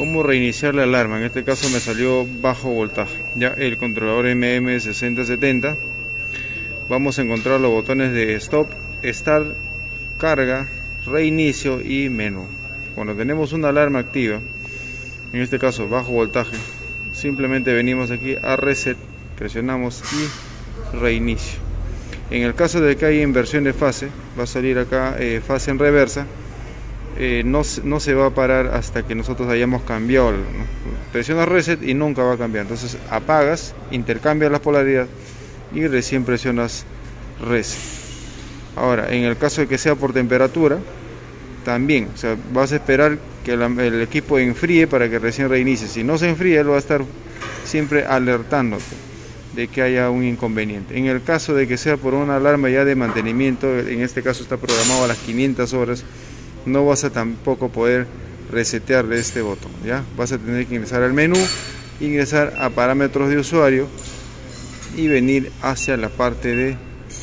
cómo reiniciar la alarma. En este caso me salió bajo voltaje, ya el controlador MM6070. Vamos a encontrar los botones de stop, start, carga, reinicio y menú. Cuando tenemos una alarma activa, en este caso bajo voltaje, simplemente venimos aquí a reset, presionamos y reinicio. En el caso de que haya inversión de fase, va a salir acá fase en reversa. No se va a parar hasta que nosotros hayamos cambiado, ¿no? Presionas reset y nunca va a cambiar. Entonces apagas, intercambias la polaridad y recién presionas reset. Ahora, en el caso de que sea por temperatura, también, o sea, vas a esperar que el equipo enfríe para que recién reinicie. Si no se enfría, él va a estar siempre alertándote de que haya un inconveniente. En el caso de que sea por una alarma ya de mantenimiento, en este caso está programado a las 500 horas, no vas a tampoco poder resetear de este botón, ¿ya? Vas a tener que ingresar al menú, ingresar a parámetros de usuario y venir hacia la parte de...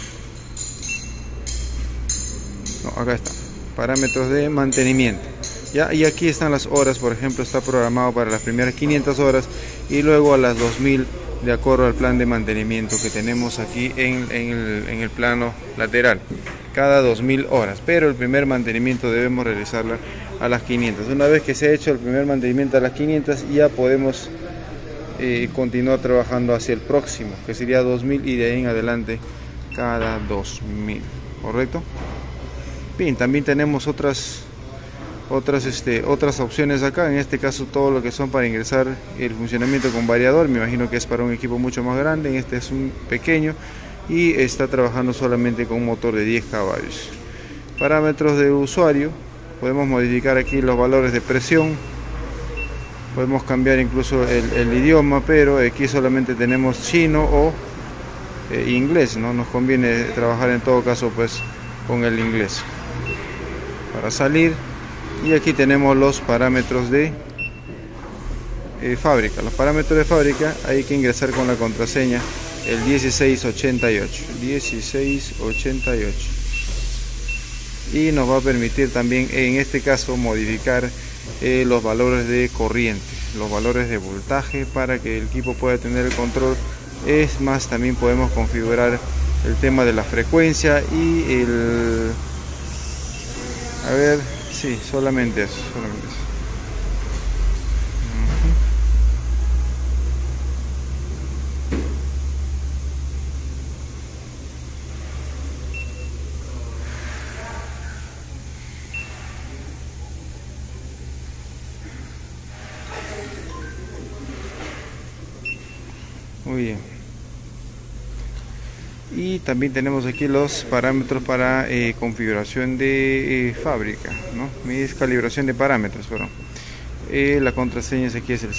No, acá está, parámetros de mantenimiento, ¿ya? Y aquí están las horas, por ejemplo, está programado para las primeras 500 horas y luego a las 2000 de acuerdo al plan de mantenimiento que tenemos aquí en el plano lateral, cada 2000 horas, pero el primer mantenimiento debemos realizarla a las 500. Una vez que se ha hecho el primer mantenimiento a las 500, ya podemos continuar trabajando hacia el próximo, que sería 2000, y de ahí en adelante cada 2000, ¿correcto? Bien, también tenemos otras opciones acá. En este caso todo lo que son para ingresar el funcionamiento con variador, me imagino que es para un equipo mucho más grande. En este es un pequeño y está trabajando solamente con un motor de 10 caballos. Parámetros de usuario, podemos modificar aquí los valores de presión, podemos cambiar incluso el idioma, pero aquí solamente tenemos chino o inglés, ¿no? Nos conviene trabajar en todo caso pues con el inglés. Para salir, y aquí tenemos los parámetros de fábrica. Los parámetros de fábrica hay que ingresar con la contraseña el 1688 y nos va a permitir también en este caso modificar los valores de corriente, los valores de voltaje, para que el equipo pueda tener el control. Es más, también podemos configurar el tema de la frecuencia y el... A ver, sí, solamente eso. Muy bien. Y también tenemos aquí los parámetros para configuración de fábrica, ¿no? Es calibración de parámetros, perdón. La contraseña aquí es el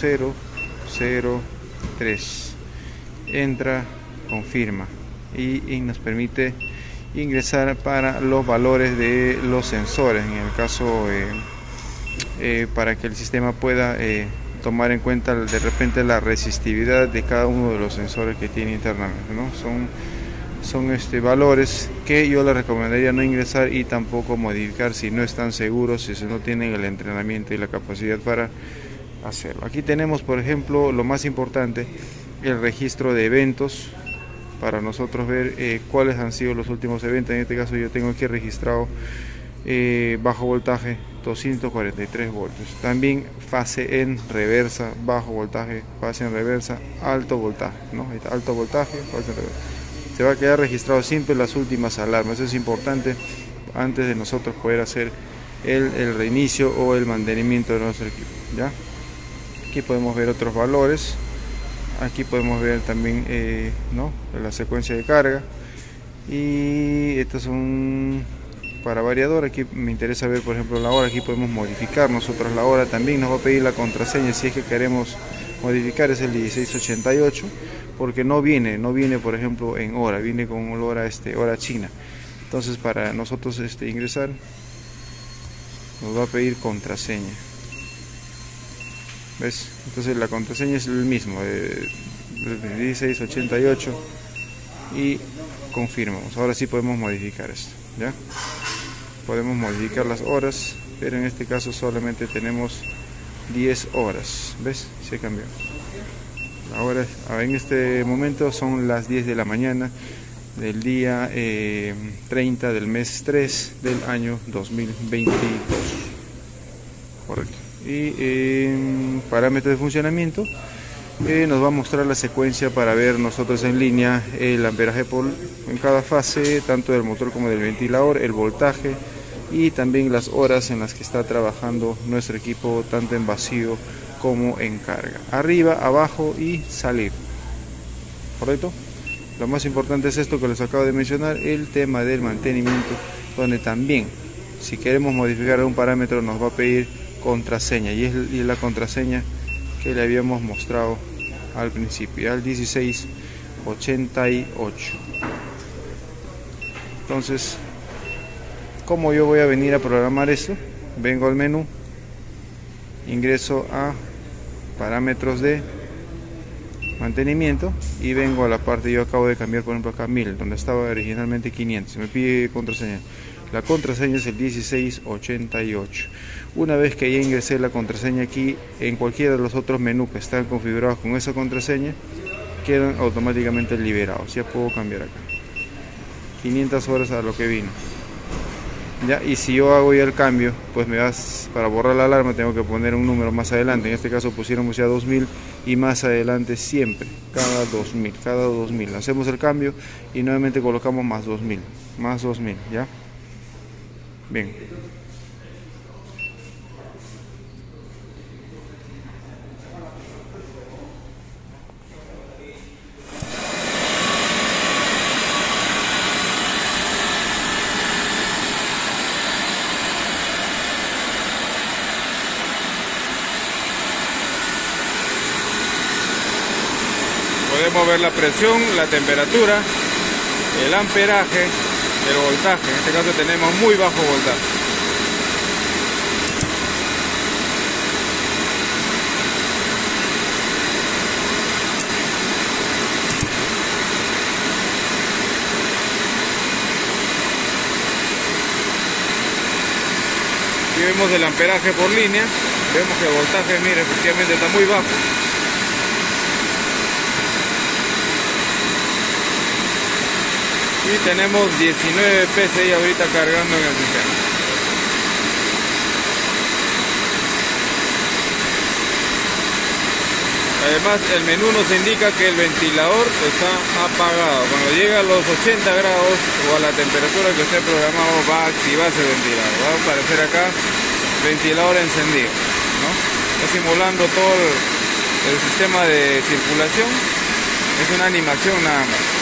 0003. Entra, confirma y nos permite ingresar para los valores de los sensores, en el caso para que el sistema pueda tomar en cuenta de repente la resistividad de cada uno de los sensores que tiene internamente, ¿no? Son valores que yo les recomendaría no ingresar y tampoco modificar si no están seguros, si no tienen el entrenamiento y la capacidad para hacerlo. Aquí tenemos, por ejemplo, lo más importante, el registro de eventos, para nosotros ver cuáles han sido los últimos eventos. En este caso yo tengo aquí registrado bajo voltaje 243 voltios, también fase en reversa, bajo voltaje, fase en reversa, alto voltaje, ¿no? Alto voltaje, fase en reversa. Se va a quedar registrado siempre las últimas alarmas. Eso es importante antes de nosotros poder hacer el reinicio o el mantenimiento de nuestro equipo, ¿ya? Aquí podemos ver otros valores. Aquí podemos ver también ¿no? la secuencia de carga, y estos son para variador. Aquí me interesa ver, por ejemplo, la hora. Aquí podemos modificar nosotros la hora. También nos va a pedir la contraseña si es que queremos modificar. Es el 1688, porque no viene por ejemplo en hora, viene con hora china. Entonces para nosotros ingresar nos va a pedir contraseña. ¿Ves? Entonces la contraseña es el mismo, 1688, y confirmamos. Ahora sí podemos modificar esto, ¿ya? Podemos modificar las horas, pero en este caso solamente tenemos 10 horas. ¿Ves? Se cambió. Ahora en este momento son las 10 de la mañana del día 30 del mes 3 del año 2022. Correcto. Y en parámetros de funcionamiento nos va a mostrar la secuencia para ver nosotros en línea el amperaje en cada fase, tanto del motor como del ventilador, el voltaje y también las horas en las que está trabajando nuestro equipo, tanto en vacío como en carga. Arriba, abajo y salir. ¿Correcto? Lo más importante es esto que les acabo de mencionar, el tema del mantenimiento, donde también, si queremos modificar algún parámetro, nos va a pedir contraseña, y es la contraseña que le habíamos mostrado al principio, al 1688. Entonces, ¿cómo yo voy a venir a programar esto? Vengo al menú, ingreso a parámetros de mantenimiento y vengo a la parte, yo acabo de cambiar por ejemplo acá 1000, donde estaba originalmente 500, me pide contraseña. La contraseña es el 1688. Una vez que ya ingresé la contraseña aquí, en cualquiera de los otros menús que están configurados con esa contraseña, quedan automáticamente liberados. Ya puedo cambiar acá 500 horas a lo que vino. Ya, y si yo hago ya el cambio, pues para borrar la alarma tengo que poner un número más adelante. En este caso pusiéramos ya 2000 y más adelante siempre, cada 2000. Hacemos el cambio y nuevamente colocamos más 2000, ¿ya? Bien. Podemos ver la presión, la temperatura, el amperaje, el voltaje. En este caso tenemos muy bajo voltaje. Aquí vemos el amperaje por línea, vemos que el voltaje, mire, efectivamente está muy bajo. Y tenemos 19 PSI ahorita cargando en el sistema. Además, el menú nos indica que el ventilador está apagado. Cuando llega a los 80 grados o a la temperatura que esté programado, va a activarse el ventilador. Va a aparecer acá ventilador encendido, ¿no? Está simulando todo el sistema de circulación. Es una animación nada más.